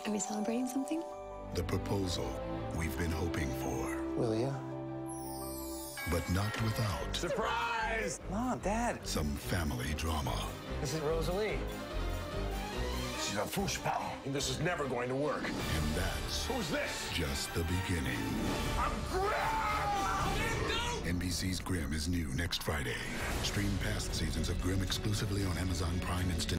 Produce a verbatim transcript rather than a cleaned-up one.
Are we celebrating something? The proposal we've been hoping for. Will ya? But not without Surprise! Mom, Dad. some family drama. This is Rosalie. She's a foosball. This is never going to work. And that's Who's this? just the beginning. I'm Grimm! N B C's Grimm is new next Friday. Stream past seasons of Grimm exclusively on Amazon Prime Instant.